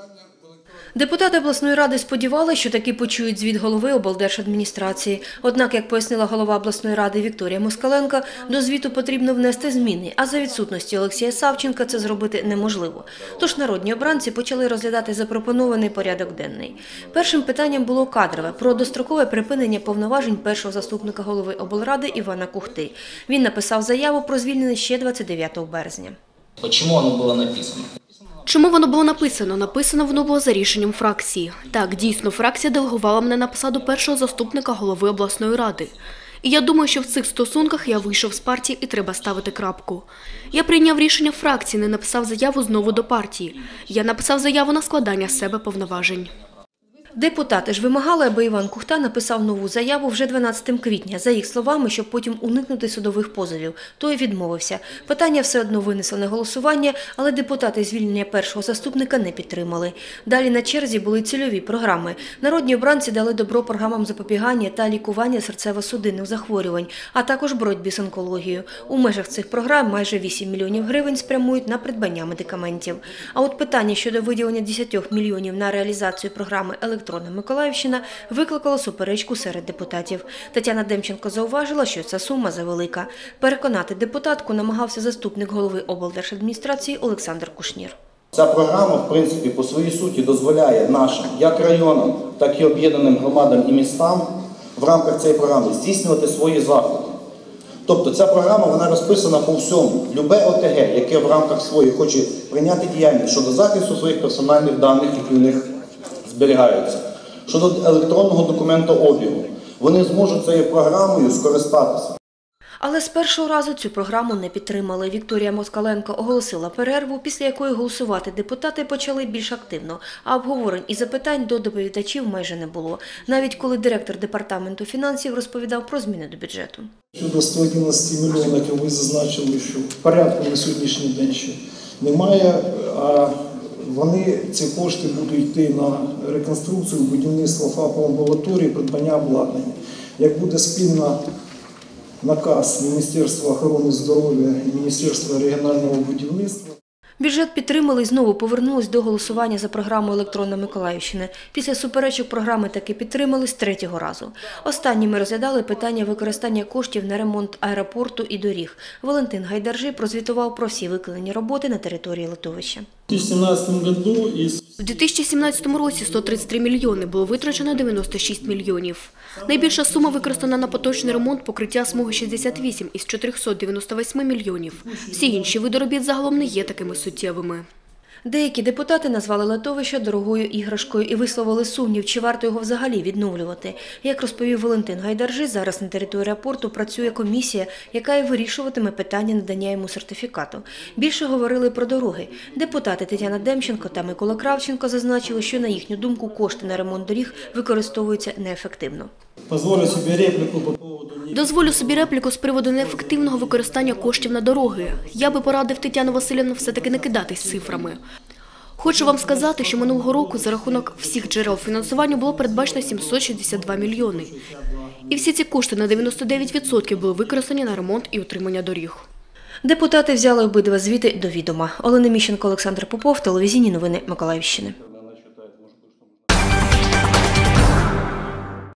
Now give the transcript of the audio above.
Депутати обласної ради сподівалися, що таки почують звіт голови облдержадміністрації. Однак, як пояснила голова обласної ради Вікторія Москаленко, до звіту потрібно внести зміни, а за відсутності Олексія Савченка це зробити неможливо. Тож народні обранці почали розглядати запропонований порядок денний. Першим питанням було кадрове – про дострокове припинення повноважень першого заступника голови облради Івана Кухти. Він написав заяву про звільнення ще 29 березня. Чому воно було написано? Чому воно було написано? Написано воно було за рішенням фракції. Так, дійсно, фракція делегувала мене на посаду першого заступника голови обласної ради. І я думаю, що в цих стосунках я вийшов з партії і треба ставити крапку. Я прийняв рішення фракції, не написав заяву знову до партії. Я написав заяву на складання з себе повноважень. Депутати ж вимагали, аби Іван Кухта написав нову заяву вже 12 квітня, за їх словами, щоб потім уникнути судових позовів. Той відмовився. Питання все одно винесли на голосування, але депутати звільнення першого заступника не підтримали. Далі на черзі були цільові програми. Народні обранці дали добро програмам запобігання та лікування серцево-судинних захворювань, а також боротьбі з онкологією. У межах цих програм майже 8 мільйонів гривень спрямують на придбання медикаментів. А от питання щодо виділення 10 мільйонів на реалізацію програми «Електронна Миколаївщина» викликало суперечку серед депутатів. Тетяна Демченко зауважила, що ця сума завелика. Переконати депутатку намагався заступник голови облдержадміністрації Олександр Кушнір. Ця програма, в принципі, по своїй суті дозволяє нашим, як районам, так і об'єднаним громадам і містам в рамках цієї програми здійснювати свої заходи. Тобто ця програма, вона розписана по всьому. Любе ОТГ, яке в рамках своїх хоче прийняти діяльність щодо захисту своїх персональних даних, які в них зберігаються, щодо електронного документообігу, вони зможуть цією програмою скористатися. Але з першого разу цю програму не підтримали. Вікторія Москаленко оголосила перерву, після якої голосувати депутати почали більш активно, а обговорень і запитань до доповідачів майже не було. Навіть коли директор департаменту фінансів розповідав про зміни до бюджету. Щодо 111 мільйонів, які ви зазначили, що в порядку на сьогоднішній день ще немає, а ці кошти будуть йти на реконструкцію, будівництво ФАП-амбулаторії, придбання обладнання. Як буде спільно наказ Міністерства охорони здоров'я і Міністерства регіонального будівництва. Бюджет підтримали і знову повернулись до голосування за програму «Електронна Миколаївщина». Після суперечок програми таки підтримались третього разу. Останніми розглядали питання використання коштів на ремонт аеропорту і доріг. Валентин Гайдаржи прозвітував про всі виконані роботи на території литовища. У 2017 році 133 мільйони, було витрачено 96 мільйонів. Найбільша сума використана на поточний ремонт покриття смуги 68 із 498 мільйонів. Всі інші види робіт загалом не є такими суттєвими. Деякі депутати назвали литовище дорогою іграшкою і висловили сумнів, чи варто його взагалі відновлювати. Як розповів Валентин Гайдаржи, зараз на території аеропорту працює комісія, яка і вирішуватиме питання надання йому сертифікату. Більше говорили про дороги. Депутати Тетяна Демченко та Микола Кравченко зазначили, що, на їхню думку, кошти на ремонт доріг використовуються неефективно. Дозволю собі репліку з приводу неефективного використання коштів на дороги. Я би порадив Тетяну Василівну все-таки не кидатись цифрами. Хочу вам сказати, що минулого року за рахунок всіх джерел фінансування було передбачено 762 мільйони. І всі ці кошти на 99% були використані на ремонт і утримання доріг. Депутати взяли обидва звіти до відома. Олена Міщенко, Олександр Попов, телевізійні новини Миколаївщини.